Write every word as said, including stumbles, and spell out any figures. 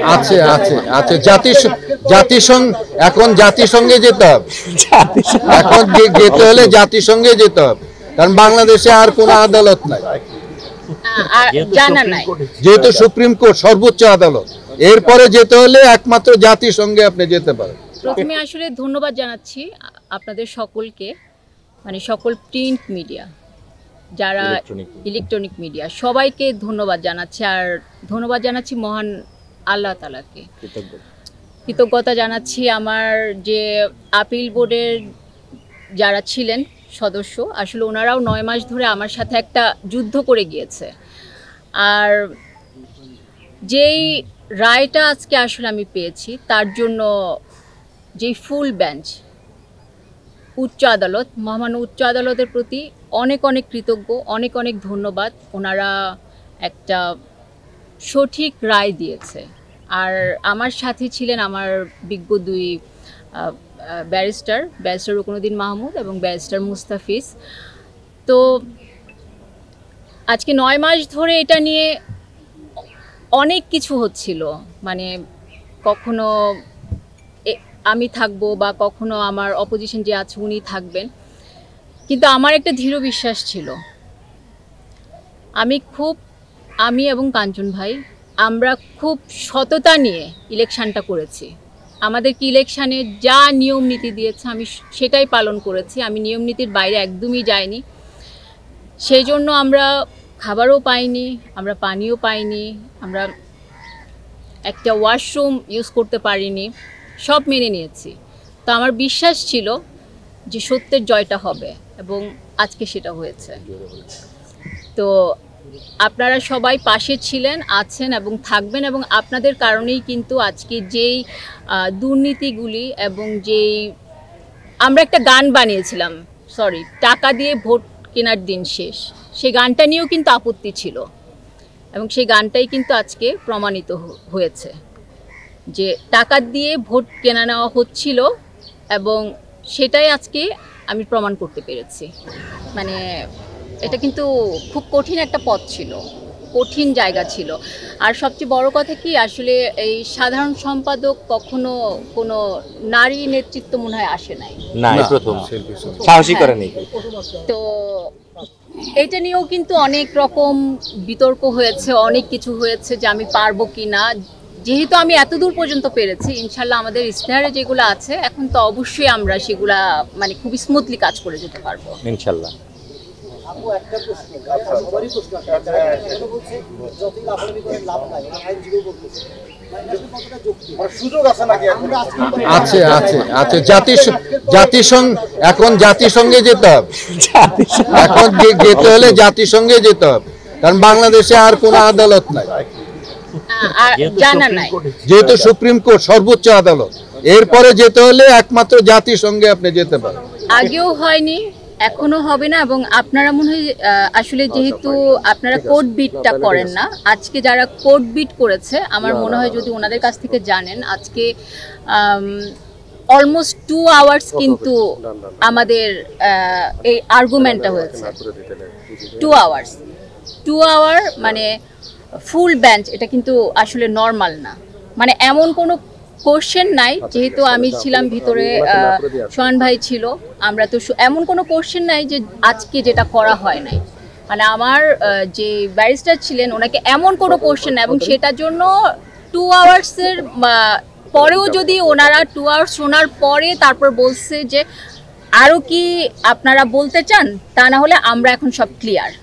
আছে আছে আছে জাতি জাতিসংঘ এখন জাতিসংঘে যেতে হবে, এখন যেতে হলে জাতিসংঘে যেতে হবে, কারণ বাংলাদেশে আর কোনো আদালত নাই, জানা নাই, যেহেতু সুপ্রিম কোর্ট সর্বোচ্চ আদালত, এরপরে যেতে হলে একমাত্র জাতিসংঘে আপনি যেতে পারেন। প্রথমে আসলে ধন্যবাদ জানাচ্ছি আপনাদের সকলকে, মানে সকল প্রিন্ট মিডিয়া, যারা ইলেকট্রনিক মিডিয়া, সবাইকে ধন্যবাদ জানাচ্ছি। আর ধন্যবাদ জানাচ্ছি মহান আল্লাহ তাআলাকে, কৃতজ্ঞতা জানাচ্ছি আমার যে আপিল বোর্ডের যারা ছিলেন সদস্য, আসলে ওনারাও নয় মাস ধরে আমার সাথে একটা যুদ্ধ করে গিয়েছে। আর যেই রায়টা আজকে আসলে আমি পেয়েছি তার জন্য যেই ফুল বেঞ্চ, উচ্চ আদালত, মহামান্য উচ্চ আদালতের প্রতি অনেক অনেক কৃতজ্ঞ, অনেক অনেক ধন্যবাদ। ওনারা একটা সঠিক রায় দিয়েছে। আর আমার সাথে ছিলেন আমার বিজ্ঞ দুই ব্যারিস্টার, ব্যারিস্টার রুকনুদ্দিন মাহমুদ এবং ব্যারিস্টার মুস্তাফিজ। তো আজকে নয় মাস ধরে এটা নিয়ে অনেক কিছু হচ্ছিল, মানে কখনো আমি থাকবো বা কখনো আমার অপোজিশন যে আছে উনি থাকবেন, কিন্তু আমার একটা দৃঢ় বিশ্বাস ছিল। আমি খুব আমি এবং কাঞ্চন ভাই আমরা খুব সততা নিয়ে ইলেকশনটা করেছি। আমাদেরকে ইলেকশানে যা নিয়ম নীতি দিয়েছে আমি সেটাই পালন করেছি, আমি নিয়ম নীতির বাইরে একদমই যাইনি। সেই জন্য আমরা খাবারও পাইনি, আমরা পানিও পাইনি, আমরা একটা ওয়াশরুম ইউজ করতে পারিনি, সব মেনে নিয়েছি। তো আমার বিশ্বাস ছিল যে সত্যের জয়টা হবে এবং আজকে সেটা হয়েছে। তো আপনারা সবাই পাশে ছিলেন, আছেন এবং থাকবেন, এবং আপনাদের কারণেই কিন্তু আজকে যেই দুর্নীতিগুলি এবং যেই আমরা একটা গান বানিয়েছিলাম, সরি টাকা দিয়ে ভোট কেনার দিন শেষ, সেই গানটা নিয়েও কিন্তু আপত্তি ছিল এবং সেই গানটাই কিন্তু আজকে প্রমাণিত হয়েছে যে টাকা দিয়ে ভোট কেনা নেওয়া হচ্ছিল এবং সেটাই আজকে আমি প্রমাণ করতে পেরেছি। মানে এটা কিন্তু খুব কঠিন একটা পথ ছিল, কঠিন জায়গা ছিল। আর সবচেয়ে বড় কথা কি, আসলে এই সাধারণ সম্পাদক কখনো কোনো নারী নেতৃত্ব মনে হয় আসে নাই, সাহসী করে নেই। তো এটা নিয়েও কিন্তু অনেক রকম বিতর্ক হয়েছে, অনেক কিছু হয়েছে যে আমি পারবো কি না। যেহেতু আমি এত দূর পর্যন্ত পেরেছি, ইনশাল্লাহ আমাদের ইস্তেহারে যেগুলো আছে এখন তো অবশ্যই আমরা সেগুলা মানে খুব স্মুথলি কাজ করে যেতে পারবো ইনশাল্লাহ। আছে আছে আছে জাতিসংঘ এখন জাতিসংঘে যেতে হবে, এখন যেতে হলে জাতিসংঘে যেতে হবে, কারণ বাংলাদেশে আর কোনো আদালত নাই, জানা নাই, যেহেতু সুপ্রিম কোর্ট সর্বোচ্চ আদালত, এরপরে যেতে হলে একমাত্র জাতিসংঘে আপনি যেতে পারেন। আগেও হয়নি, এখনো হবে না। এবং আপনারা মনে হয় আসলে যেহেতু আপনারা কোর্ট বিটটা করেন না, আজকে যারা কোর্ট বিট করেছে আমার মনে হয় যদি ওনাদের কাছ থেকে জানেন, আজকে অলমোস্ট টু আওয়ার্স কিন্তু আমাদের এই আর্গুমেন্টটা হয়েছে, টু আওয়ার্স টু আওয়ার মানে ফুল বেঞ্চ, এটা কিন্তু আসলে নর্মাল না। মানে এমন কোনো কোশ্চেন নাই, যেহেতু আমি ছিলাম ভিতরে, সোহান ভাই ছিল, আমরা তো এমন কোনো কোশ্চেন নাই যে আজকে যেটা করা হয় নাই। মানে আমার যে ব্যারিস্টার ছিলেন ওনাকে এমন কোনো কোশ্চেন নাই, এবং সেটার জন্য টু আওয়ার্সের পরেও যদি ওনারা টু আওয়ার্স শোনার পরে তারপর বলছে যে আরও কি আপনারা বলতে চান, তা না হলে আমরা এখন সব ক্লিয়ার।